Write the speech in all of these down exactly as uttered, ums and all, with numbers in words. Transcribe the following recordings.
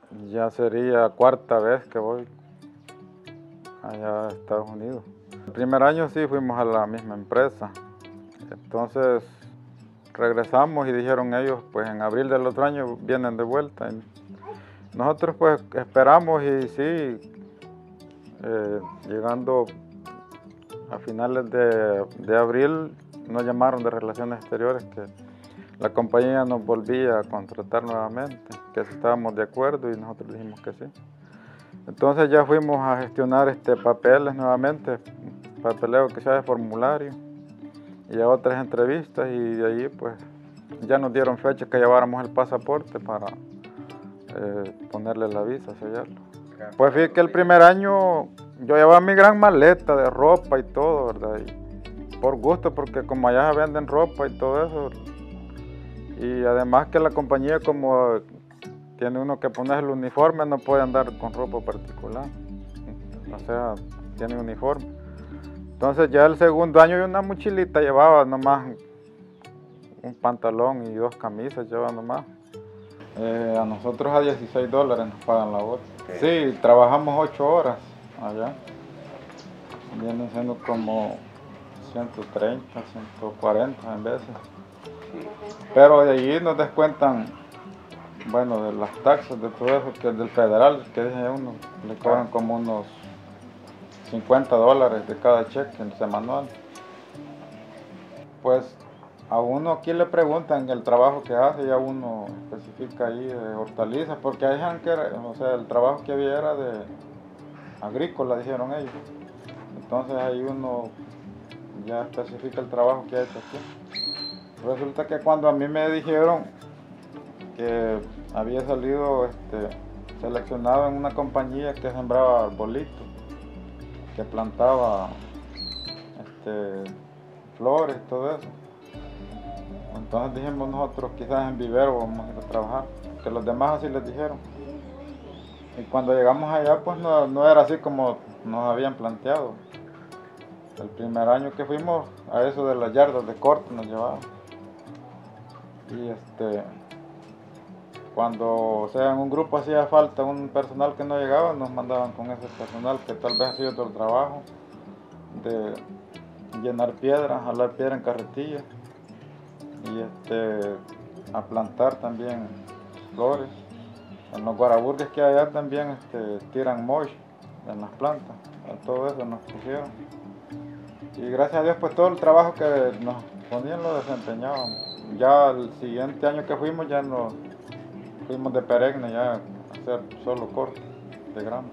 Ya sería cuarta vez que voy allá a Estados Unidos. El primer año sí fuimos a la misma empresa. Entonces regresamos y dijeron ellos, pues en abril del otro año vienen de vuelta. Y nosotros pues esperamos y sí, eh, llegando a finales de, de abril nos llamaron de Relaciones Exteriores que la compañía nos volvía a contratar nuevamente, que si estábamos de acuerdo y nosotros dijimos que sí. Entonces ya fuimos a gestionar este, papeles nuevamente, papeleo que sea de formulario y a otras entrevistas, y de allí pues ya nos dieron fecha que lleváramos el pasaporte para eh, ponerle la visa, sellarlo. Pues fíjate que el primer año yo llevaba mi gran maleta de ropa y todo, ¿verdad? Y por gusto, porque como allá se venden ropa y todo eso, y además que la compañía como tiene uno que poner el uniforme, no puede andar con ropa particular, o sea, tiene uniforme. Entonces ya el segundo año yo una mochilita llevaba nomás, un pantalón y dos camisas llevaba nomás. Eh, a nosotros a dieciséis dólares nos pagan la hora. Sí, trabajamos ocho horas allá. Vienen siendo como ciento treinta, ciento cuarenta en veces. Pero de allí nos descuentan, bueno, de las taxas, de todo eso, que es del federal, que dice uno, le cobran como unos cincuenta dólares de cada cheque semanal. Pues a uno aquí le preguntan el trabajo que hace, ya uno especifica ahí de hortalizas, porque hay gente que, o sea, el trabajo que había era de agrícola, dijeron ellos. Entonces ahí uno ya especifica el trabajo que ha hecho aquí. Resulta que cuando a mí me dijeron que había salido este, seleccionado en una compañía que sembraba arbolitos, que plantaba este, flores, todo eso. Entonces dijimos nosotros, quizás en vivero vamos a ir a trabajar, que los demás así les dijeron. Y cuando llegamos allá, pues no, no era así como nos habían planteado. El primer año que fuimos, a eso de las yardas de corte nos llevaban. Y este, cuando, o sea, en un grupo hacía falta un personal que no llegaba, nos mandaban con ese personal que tal vez hacía otro trabajo, de llenar piedras, jalar piedra en carretilla y este, a plantar también flores. En los guaraburgues que hay allá también este, tiran mosh en las plantas, a todo eso nos pusieron. Y gracias a Dios pues todo el trabajo que nos ponían lo desempeñábamos. Ya el siguiente año que fuimos ya nos fuimos de peregne ya a hacer solo corte de grama.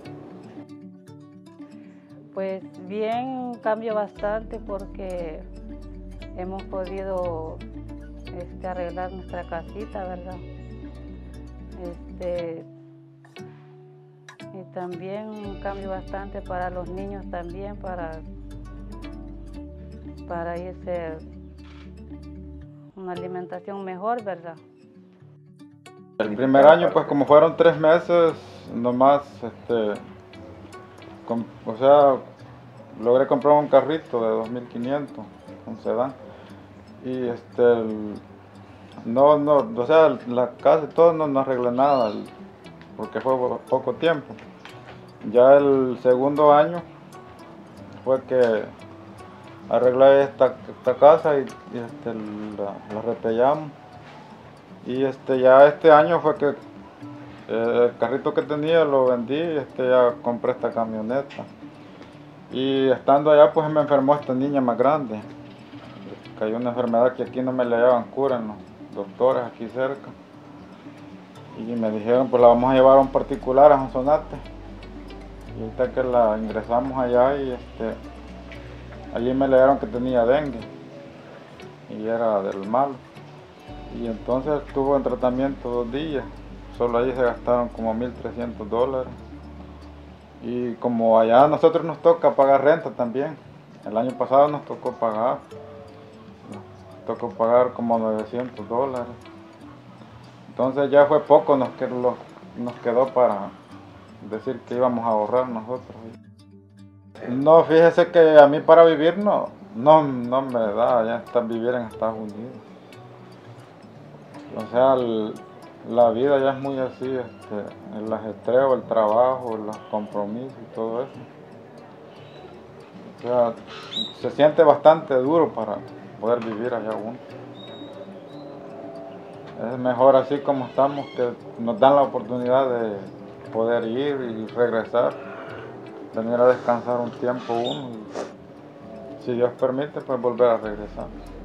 Pues bien, cambio bastante porque hemos podido este, arreglar nuestra casita, ¿verdad? Este, y también un cambio bastante para los niños también, para, para irse una alimentación mejor, ¿verdad? El primer año, pues como fueron tres meses, nomás, este, com, o sea, logré comprar un carrito de dos mil quinientos, un sedán, y este, el, no, no, o sea, la casa y todo no, no arreglé nada, porque fue poco tiempo. Ya el segundo año fue que arreglé esta, esta casa y, y este, la, la repellamos. Y este, ya este año fue que eh, el carrito que tenía lo vendí y este, ya compré esta camioneta. Y estando allá pues me enfermó esta niña más grande. Cayó una enfermedad que aquí no me le hallaban cura en los doctores aquí cerca. Y me dijeron pues la vamos a llevar a un particular, a Sonsonate. Y ahorita que la ingresamos allá y este, allí me le dijeron que tenía dengue. Y era del malo. Y entonces estuvo en tratamiento dos días, solo ahí se gastaron como mil trescientos dólares. Y como allá a nosotros nos toca pagar renta también, el año pasado nos tocó pagar, nos tocó pagar como novecientos dólares. Entonces ya fue poco, nos quedó, nos quedó para decir que íbamos a ahorrar nosotros. No, fíjese que a mí para vivir no, no, no me da ya estar vivir en Estados Unidos. O sea, el, la vida ya es muy así, este, el ajetreo, el trabajo, los compromisos y todo eso. O sea, se siente bastante duro para poder vivir allá uno. Es mejor así como estamos, que nos dan la oportunidad de poder ir y regresar, venir a descansar un tiempo uno y, si Dios permite, pues volver a regresar.